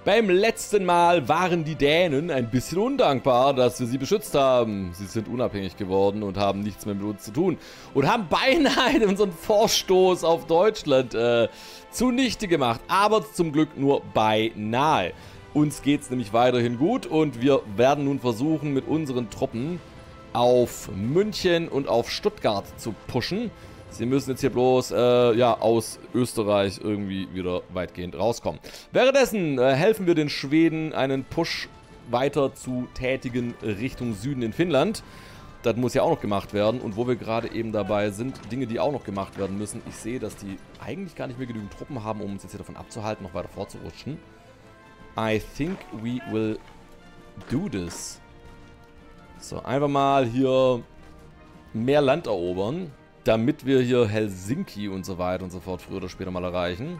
Beim letzten Mal waren die Dänen ein bisschen undankbar, dass wir sie beschützt haben. Sie sind unabhängig geworden und haben nichts mehr mit uns zu tun. Und haben beinahe unseren Vorstoß auf Deutschland zunichte gemacht. Aber zum Glück nur beinahe. Uns geht es nämlich weiterhin gut und wir werden nun versuchen, mit unseren Truppen auf München und auf Stuttgart zu pushen. Sie müssen jetzt hier bloß ja, aus Österreich irgendwie wieder weitgehend rauskommen. Währenddessen helfen wir den Schweden, einen Push weiter zu tätigen Richtung Süden in Finnland. Das muss ja auch noch gemacht werden. Und wo wir gerade eben dabei sind, Dinge, die auch noch gemacht werden müssen. Ich sehe, dass die eigentlich gar nicht mehr genügend Truppen haben, um uns jetzt hier davon abzuhalten, noch weiter vorzurutschen. I think we will do this. So, einfach mal hier mehr Land erobern, damit wir hier Helsinki und so weiter und so fort früher oder später mal erreichen.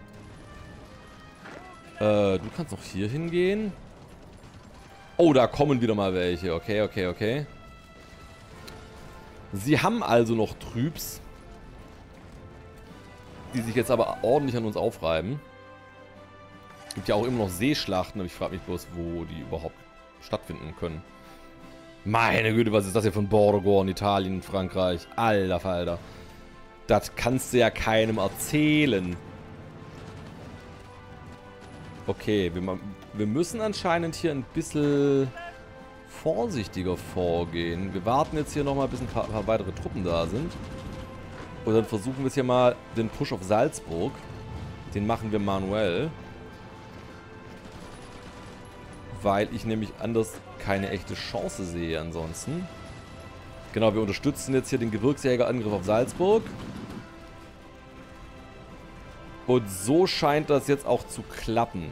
Du kannst noch hier hingehen. Oh, da kommen wieder mal welche. Okay, okay, okay. Sie haben also noch Trübs, die sich jetzt aber ordentlich an uns aufreiben. Gibt ja auch immer noch Seeschlachten, aber ich frage mich bloß, wo die überhaupt stattfinden können. Meine Güte, was ist das hier von Borgo in Italien und Frankreich? Alter Falter. Das kannst du ja keinem erzählen. Okay, wir müssen anscheinend hier ein bisschen vorsichtiger vorgehen. Wir warten jetzt hier nochmal, bis ein paar weitere Truppen da sind. Und dann versuchen wir jetzt hier mal den Push auf Salzburg. Den machen wir manuell. Weil ich nämlich anders keine echte Chance sehe ansonsten. Genau, wir unterstützen jetzt hier den Gebirgsjägerangriff auf Salzburg. Und so scheint das jetzt auch zu klappen.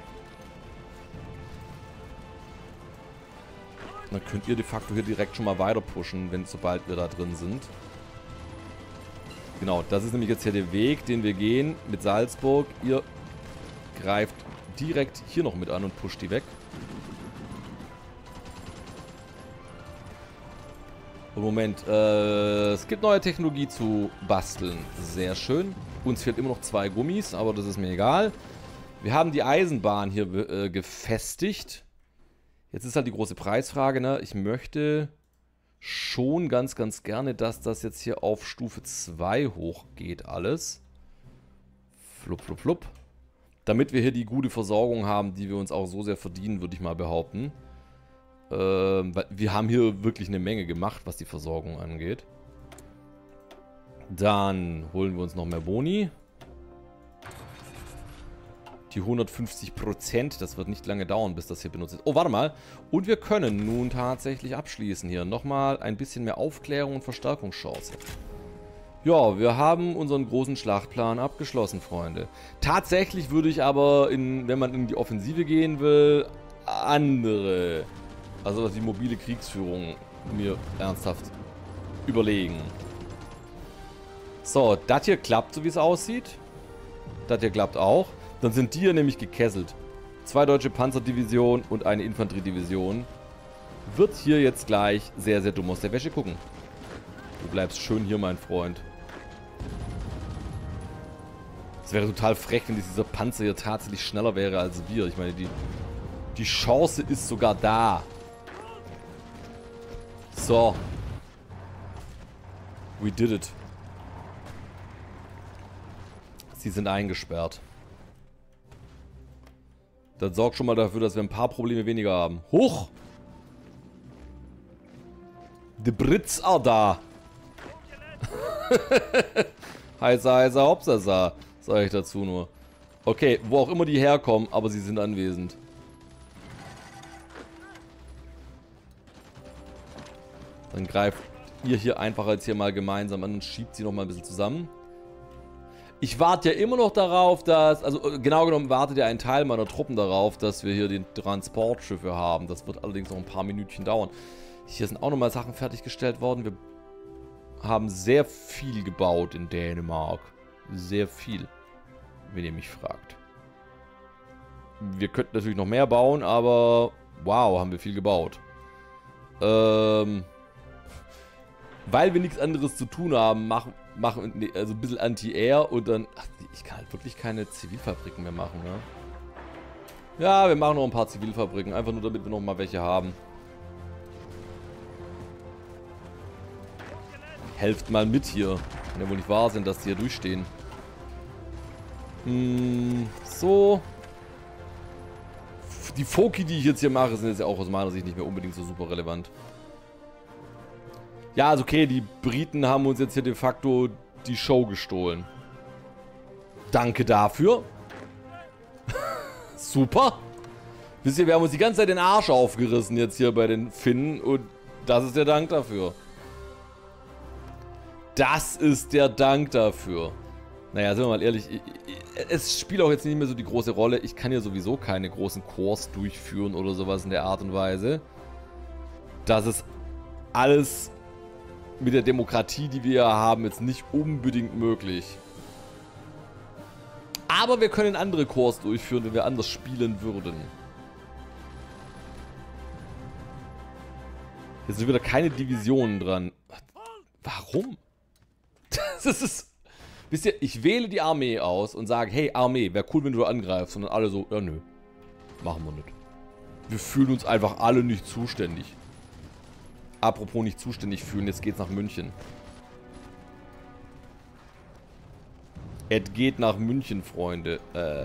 Dann könnt ihr de facto hier direkt schon mal weiter pushen, sobald wir da drin sind. Genau, das ist nämlich jetzt hier der Weg, den wir gehen mit Salzburg. Ihr greift direkt hier noch mit an und pusht die weg. Moment, es gibt neue Technologie zu basteln. Sehr schön. Uns fehlt immer noch 2 Gummis, aber das ist mir egal. Wir haben die Eisenbahn hier gefestigt. Jetzt ist halt die große Preisfrage, ne? Ich möchte schon ganz, ganz gerne, dass das jetzt hier auf Stufe 2 hochgeht alles. Flupp, flupp, flupp. Damit wir hier die gute Versorgung haben, die wir uns auch so sehr verdienen, würde ich mal behaupten. Weil wir haben hier wirklich eine Menge gemacht, was die Versorgung angeht. Dann holen wir uns noch mehr Boni. Die 150%, das wird nicht lange dauern, bis das hier benutzt ist. Oh, warte mal. Und wir können nun tatsächlich abschließen hier. Nochmal ein bisschen mehr Aufklärung und Verstärkungschance. Ja, wir haben unseren großen Schlachtplan abgeschlossen, Freunde. Tatsächlich würde ich aber, wenn man in die Offensive gehen will, andere... Also die mobile Kriegsführung mir ernsthaft überlegen. So, das hier klappt, so wie es aussieht. Das hier klappt auch. Dann sind die hier nämlich gekesselt. 2 deutsche Panzerdivisionen und eine Infanteriedivision. Wird hier jetzt gleich sehr, sehr dumm aus der Wäsche gucken. Du bleibst schön hier, mein Freund. Es wäre total frech, wenn dieser Panzer hier tatsächlich schneller wäre als wir. Ich meine, die Chance ist sogar da. So. We did it. Sie sind eingesperrt. Das sorgt schon mal dafür, dass wir ein paar Probleme weniger haben. Hoch! Die Brits are da. Heißer, heißer, Hopsasa, sage ich dazu nur. Okay, wo auch immer die herkommen, aber sie sind anwesend. Dann greift ihr hier einfach jetzt hier mal gemeinsam an und schiebt sie noch mal ein bisschen zusammen. Ich warte ja immer noch darauf, dass... Also genau genommen wartet ja ein Teil meiner Truppen darauf, dass wir hier die Transportschiffe haben. Das wird allerdings noch ein paar Minütchen dauern. Hier sind auch nochmal Sachen fertiggestellt worden. Wir haben sehr viel gebaut in Dänemark. Sehr viel, wenn ihr mich fragt. Wir könnten natürlich noch mehr bauen, aber... Wow, haben wir viel gebaut. Weil wir nichts anderes zu tun haben, machen also ein bisschen Anti-Air und dann... Ach, ich kann halt wirklich keine Zivilfabriken mehr machen, ne? Ja, wir machen noch ein paar Zivilfabriken. Einfach nur, damit wir noch mal welche haben. Helft mal mit hier. Kann ja wohl nicht wahr sein, dass die hier durchstehen. So. Die Foki, die ich jetzt hier mache, sind jetzt ja auch aus meiner Sicht nicht mehr unbedingt so super relevant. Ja, also okay, die Briten haben uns jetzt hier de facto die Show gestohlen. Danke dafür. Super. Wisst ihr, wir haben uns die ganze Zeit den Arsch aufgerissen jetzt hier bei den Finnen und das ist der Dank dafür. Das ist der Dank dafür. Naja, sind wir mal ehrlich, es spielt auch jetzt nicht mehr so die große Rolle. Ich kann ja sowieso keine großen Korps durchführen oder sowas in der Art und Weise. Das ist alles mit der Demokratie, die wir haben, jetzt nicht unbedingt möglich. Aber wir können andere Korps durchführen, wenn wir anders spielen würden. Jetzt sind wieder keine Divisionen dran. Warum? Das ist... Wisst ihr, ich wähle die Armee aus und sage, hey Armee, wäre cool, wenn du angreifst. Und dann alle so, ja nö, machen wir nicht. Wir fühlen uns einfach alle nicht zuständig. Apropos nicht zuständig fühlen, jetzt geht's nach München. Es geht nach München, Freunde.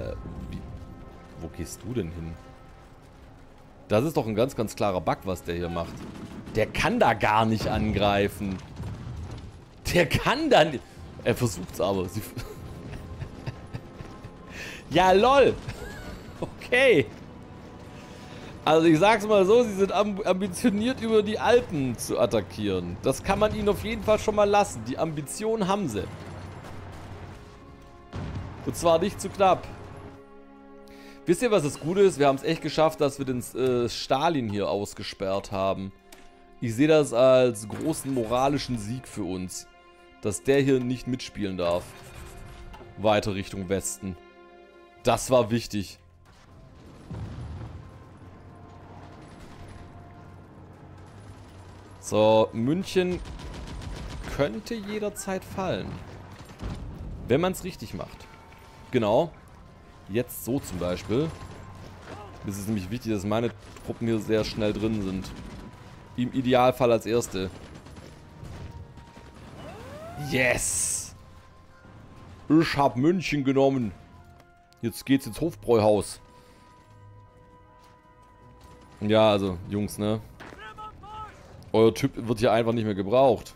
Wo gehst du denn hin? Das ist doch ein ganz, ganz klarer Bug, was der hier macht. Der kann da gar nicht angreifen. Der kann da nicht... Er versucht's aber. Ja, lol. Okay. Also ich sag's mal so, sie sind ambitioniert, über die Alpen zu attackieren. Das kann man ihnen auf jeden Fall schon mal lassen. Die Ambition haben sie. Und zwar nicht zu knapp. Wisst ihr, was das Gute ist? Wir haben es echt geschafft, dass wir den Stalin hier ausgesperrt haben. Ich sehe das als großen moralischen Sieg für uns. Dass der hier nicht mitspielen darf. Weiter Richtung Westen. Das war wichtig. So, München könnte jederzeit fallen. Wenn man es richtig macht. Genau. Jetzt so zum Beispiel. Es ist nämlich wichtig, dass meine Truppen hier sehr schnell drin sind. Im Idealfall als erste. Yes! Ich hab München genommen. Jetzt geht's ins Hofbräuhaus. Ja, also, Jungs, ne? Euer Typ wird hier einfach nicht mehr gebraucht.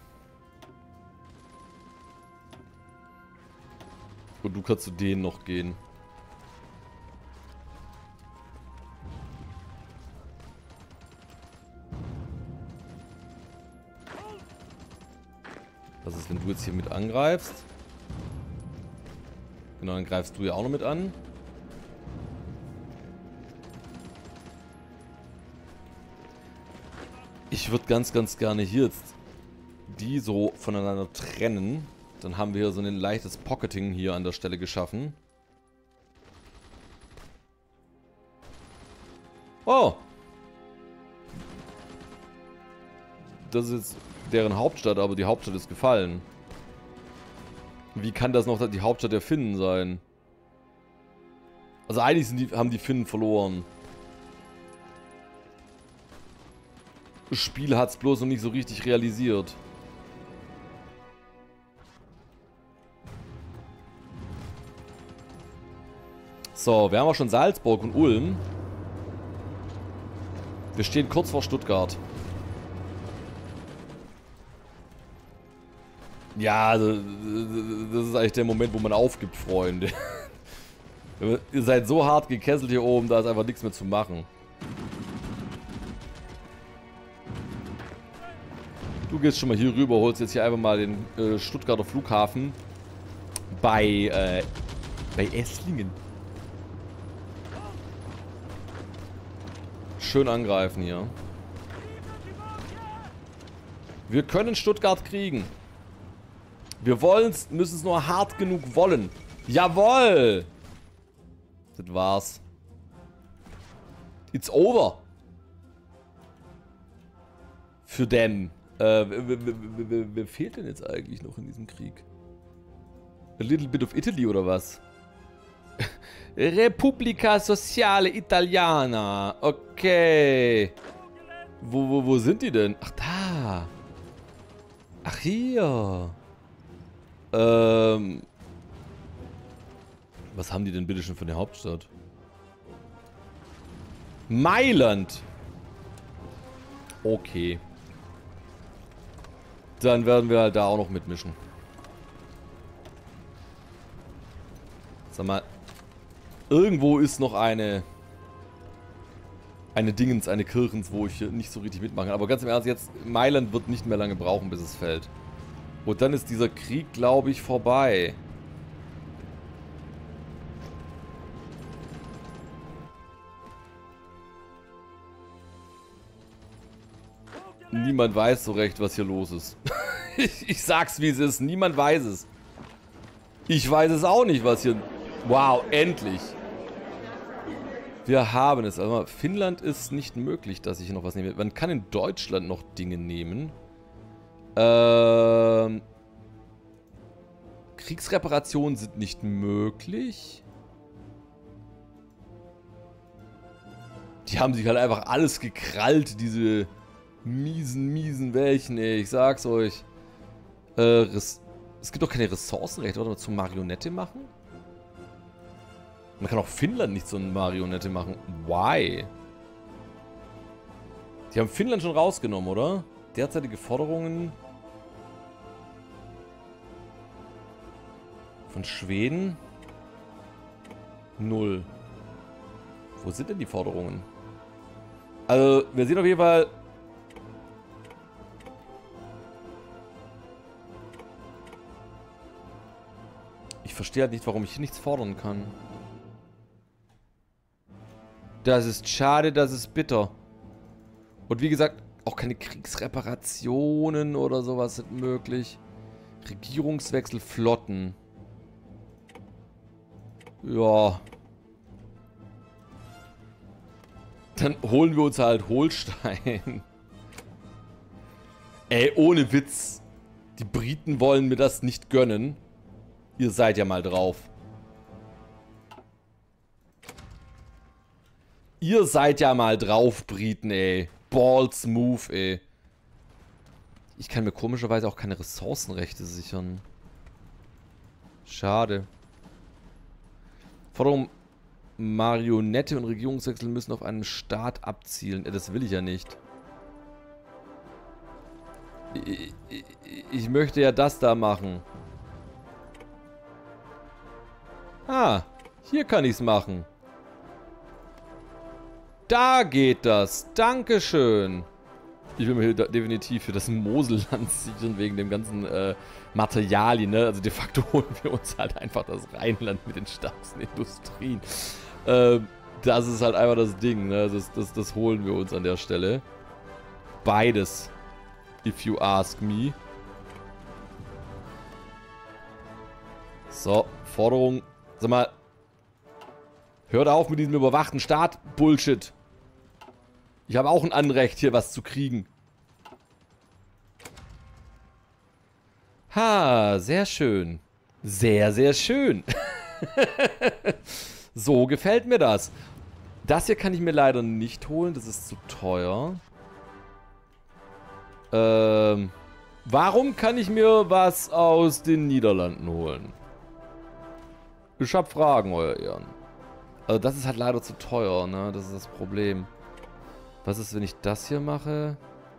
Und du kannst zu denen noch gehen. Was ist, wenn du jetzt hier mit angreifst? Genau, dann greifst du ja auch noch mit an. Ich würde ganz, ganz gerne hier jetzt die so voneinander trennen. Dann haben wir hier so ein leichtes Pocketing hier an der Stelle geschaffen. Oh! Das ist jetzt deren Hauptstadt, aber die Hauptstadt ist gefallen. Wie kann das noch die Hauptstadt der Finnen sein? Also eigentlich haben die Finnen verloren. Das Spiel hat es bloß noch nicht so richtig realisiert. So, wir haben auch schon Salzburg und Ulm. Wir stehen kurz vor Stuttgart. Ja, also, das ist eigentlich der Moment, wo man aufgibt, Freunde. Ihr seid so hart gekesselt hier oben, da ist einfach nichts mehr zu machen. Du gehst schon mal hier rüber, holst jetzt hier einfach mal den Stuttgarter Flughafen bei Esslingen. Schön angreifen hier. Wir können Stuttgart kriegen. Wir wollen's, müssen es nur hart genug wollen. Jawoll! Das war's. It's over. Für den. Wer fehlt denn jetzt eigentlich noch in diesem Krieg? A little bit of Italy oder was? Repubblica Sociale Italiana. Okay. Wo sind die denn? Ach, da. Ach, hier. Was haben die denn bitte schon von der Hauptstadt? Mailand. Okay. Dann werden wir halt da auch noch mitmischen. Sag mal, irgendwo ist noch eine Dingens, eine Kirchens, wo ich nicht so richtig mitmachen kann. Aber ganz im Ernst, jetzt, Mailand wird nicht mehr lange brauchen, bis es fällt. Und dann ist dieser Krieg, glaube ich, vorbei. Niemand weiß so recht, was hier los ist. Ich sag's, wie es ist. Niemand weiß es. Ich weiß es auch nicht, was hier... Wow, endlich. Wir haben es. Also Finnland ist nicht möglich, dass ich noch was nehme. Man kann in Deutschland noch Dinge nehmen. Kriegsreparationen sind nicht möglich. Die haben sich halt einfach alles gekrallt, diese miesen welchen, ey. Ich sag's euch. Es gibt doch keine Ressourcenrechte. Warte mal, zum Marionette machen? Man kann auch Finnland nicht so eine Marionette machen. Why? Die haben Finnland schon rausgenommen, oder? Derzeitige Forderungen von Schweden 0. Wo sind denn die Forderungen? Also, wir sehen auf jeden Fall... Ich verstehe halt nicht, warum ich hier nichts fordern kann. Das ist schade, das ist bitter. Und wie gesagt, auch keine Kriegsreparationen oder sowas sind möglich. Regierungswechsel, Flotten. Ja. Dann holen wir uns halt Holstein. Ey, ohne Witz. Die Briten wollen mir das nicht gönnen. Ihr seid ja mal drauf. Ihr seid ja mal drauf, Briten, ey. Balls move, ey. Ich kann mir komischerweise auch keine Ressourcenrechte sichern. Schade. Forderung: Marionette und Regierungswechsel müssen auf einen Staat abzielen. Das will ich ja nicht. Ich möchte ja das da machen. Ah, hier kann ich es machen. Da geht das. Dankeschön. Ich will mir hier definitiv für das Moselland sichern, wegen dem ganzen Materialien, ne? Also de facto holen wir uns halt einfach das Rheinland mit den stärksten Industrien. Das ist halt einfach das Ding, ne? Das holen wir uns an der Stelle. Beides. If you ask me. So, Forderung. Sag mal. Hört auf mit diesem überwachten Staat-Bullshit. Ich habe auch ein Anrecht, hier was zu kriegen. Ha, sehr schön. Sehr, sehr schön. So gefällt mir das. Das hier kann ich mir leider nicht holen. Das ist zu teuer. Warum kann ich mir was aus den Niederlanden holen? Ich hab Fragen, euer Ehren. Also das ist halt leider zu teuer, ne? Das ist das Problem. Was ist, wenn ich das hier mache?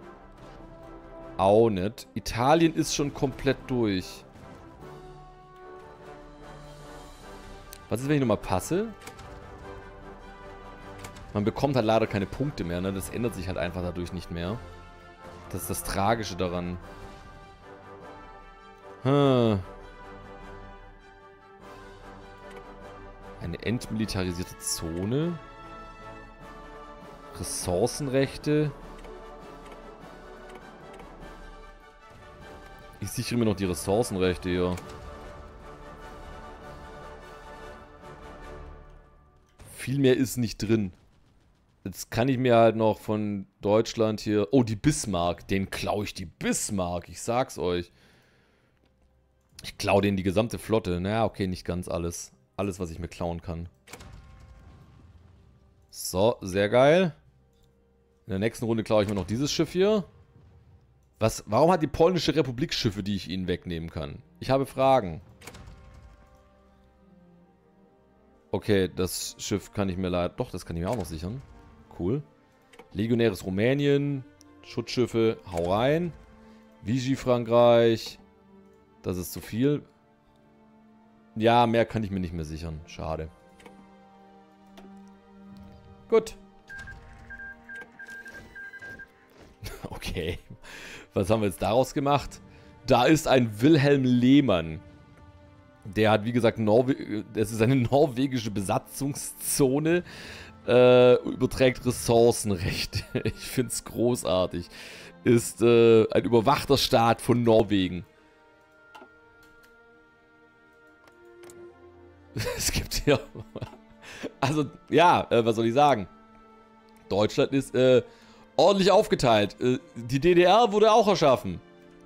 Auch nicht. Italien ist schon komplett durch. Was ist, wenn ich nochmal passe? Man bekommt halt leider keine Punkte mehr, ne? Das ändert sich halt einfach dadurch nicht mehr. Das ist das Tragische daran. Eine entmilitarisierte Zone. Ressourcenrechte. Ich sichere mir noch die Ressourcenrechte hier. Viel mehr ist nicht drin. Jetzt kann ich mir halt noch von Deutschland hier... Oh, die Bismarck. Den klaue ich die Bismarck. Ich sag's euch. Ich klaue denen die gesamte Flotte. Naja, okay, nicht ganz alles. alles, was ich mir klauen kann. So, sehr geil. In der nächsten Runde klaue ich mir noch dieses Schiff hier. Warum hat die polnische Republik Schiffe, die ich ihnen wegnehmen kann? Ich habe Fragen. Okay, das Schiff kann ich mir leider... Doch, das kann ich mir auch noch sichern. Cool. Legionäres Rumänien. Schutzschiffe, hau rein. Vichy Frankreich. Das ist zu viel. Ja, mehr kann ich mir nicht mehr sichern. Schade. Gut. Okay. Was haben wir jetzt daraus gemacht? Da ist ein Wilhelm Lehmann. Der hat, wie gesagt, das ist eine norwegische Besatzungszone. Überträgt Ressourcenrechte. Ich finde es großartig. Ist ein überwachter Staat von Norwegen. Es gibt hier... Also, ja, was soll ich sagen? Deutschland ist ordentlich aufgeteilt. Die DDR wurde auch erschaffen.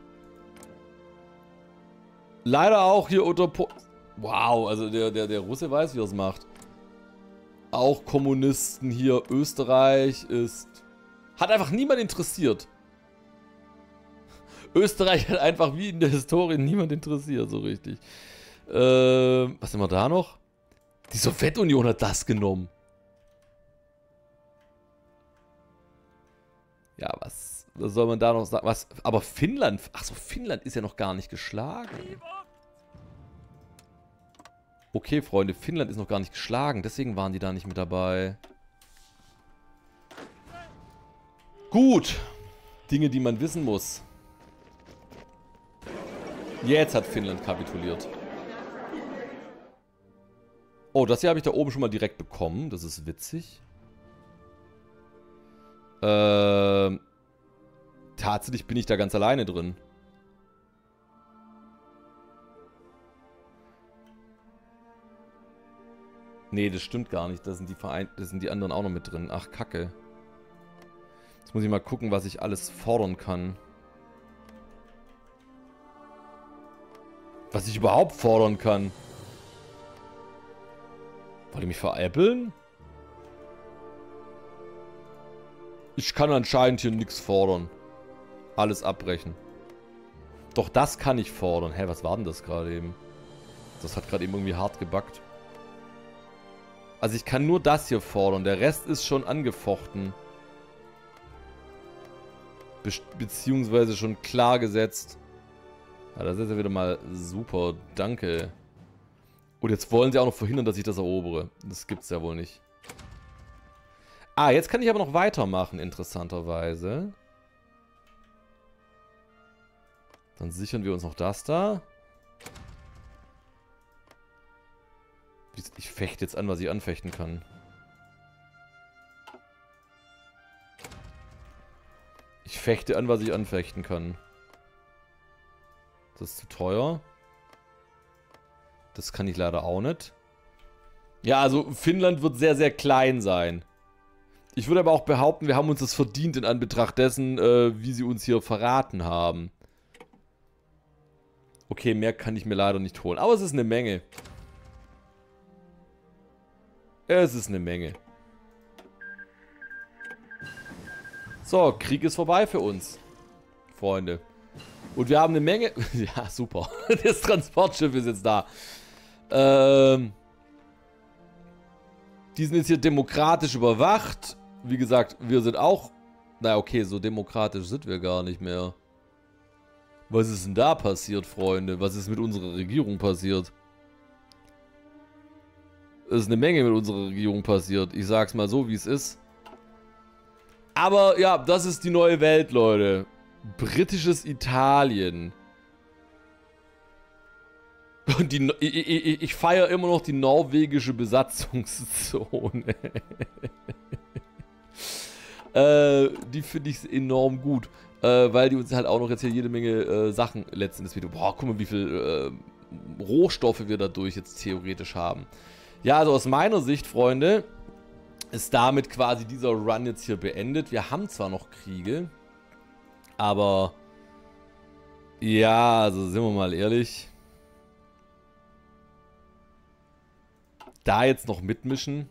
Leider auch hier unter... Wow, also der Russe weiß, wie er es macht. Auch Kommunisten hier. Österreich ist... Hat einfach niemand interessiert. Österreich hat einfach wie in der Historie niemand interessiert, so richtig. Was haben wir da noch? Die Sowjetunion hat das genommen. Ja, was soll man da noch sagen? Was? Aber Finnland... Achso, Finnland ist ja noch gar nicht geschlagen. Okay, Freunde, Finnland ist noch gar nicht geschlagen. Deswegen waren die da nicht mit dabei. Gut. Dinge, die man wissen muss. Jetzt hat Finnland kapituliert. Oh, das hier habe ich da oben schon mal direkt bekommen. Das ist witzig. Tatsächlich bin ich da ganz alleine drin. Nee, das stimmt gar nicht. Da sind die anderen auch noch mit drin. Ach, Kacke. Jetzt muss ich mal gucken, was ich alles fordern kann. Was ich überhaupt fordern kann. Wollt ihr mich veräppeln? Ich kann anscheinend hier nichts fordern. Alles abbrechen. Doch das kann ich fordern. Hä, was war denn das gerade eben? Das hat gerade eben irgendwie hart gebackt. Also ich kann nur das hier fordern. Der Rest ist schon angefochten. Beziehungsweise schon klar gesetzt. Ja, das ist ja wieder mal super. Danke. Und jetzt wollen sie auch noch verhindern, dass ich das erobere. Das gibt's ja wohl nicht. Ah, jetzt kann ich aber noch weitermachen, interessanterweise. Dann sichern wir uns noch das da. Ich fechte jetzt an, was ich anfechten kann. Ich fechte an, was ich anfechten kann. Das ist zu teuer. Das kann ich leider auch nicht. Ja, also Finnland wird sehr, sehr klein sein. Ich würde aber auch behaupten, wir haben uns das verdient in Anbetracht dessen, wie sie uns hier verraten haben. Okay, mehr kann ich mir leider nicht holen. Aber es ist eine Menge. Es ist eine Menge. So, Krieg ist vorbei für uns. Freunde. Und wir haben eine Menge... Ja, super. Das Transportschiff ist jetzt da. Die sind jetzt hier demokratisch überwacht. Wie gesagt, wir sind auch... Na okay, so demokratisch sind wir gar nicht mehr. Was ist denn da passiert, Freunde? Was ist mit unserer Regierung passiert? Es ist eine Menge mit unserer Regierung passiert. Ich sag's mal so, wie es ist. Aber ja, das ist die neue Welt, Leute. Britisches Italien. Und ich feiere immer noch die norwegische Besatzungszone. Die finde ich enorm gut. Weil die uns halt auch noch jetzt hier jede Menge Sachen letztendlich wieder... Boah, guck mal, wie viel Rohstoffe wir dadurch jetzt theoretisch haben. Ja, also aus meiner Sicht, Freunde, ist damit quasi dieser Run jetzt hier beendet. Wir haben zwar noch Kriege, aber... Ja, also sind wir mal ehrlich... da jetzt noch mitmischen,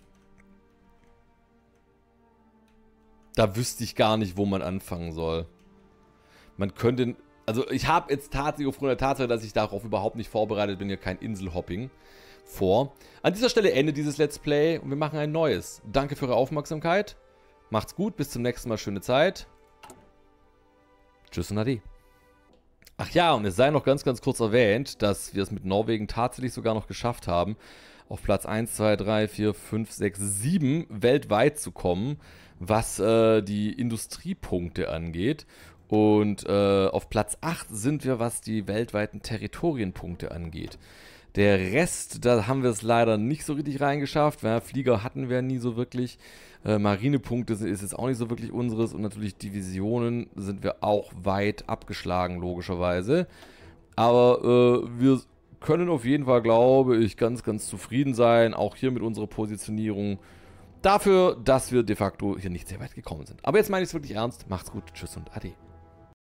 da wüsste ich gar nicht, wo man anfangen soll. Man könnte, also ich habe jetzt tatsächlich aufgrund der Tatsache, dass ich darauf überhaupt nicht vorbereitet bin, hier kein Inselhopping vor. An dieser Stelle endet dieses Let's Play und wir machen ein neues. Danke für eure Aufmerksamkeit. Macht's gut, bis zum nächsten Mal, schöne Zeit. Tschüss und Ade. Ach ja, und es sei noch ganz, ganz kurz erwähnt, dass wir es mit Norwegen tatsächlich sogar noch geschafft haben, auf Platz 1, 2, 3, 4, 5, 6, 7 weltweit zu kommen, was die Industriepunkte angeht. Und auf Platz 8 sind wir, was die weltweiten Territorienpunkte angeht. Der Rest, da haben wir es leider nicht so richtig reingeschafft. Ja, Flieger hatten wir nie so wirklich. Marinepunkte ist jetzt auch nicht so wirklich unseres. Und natürlich Divisionen sind wir auch weit abgeschlagen, logischerweise. Aber wir können auf jeden Fall, glaube ich, ganz, ganz zufrieden sein. Auch hier mit unserer Positionierung. Dafür, dass wir de facto hier nicht sehr weit gekommen sind. Aber jetzt meine ich es wirklich ernst. Macht's gut. Tschüss und Ade.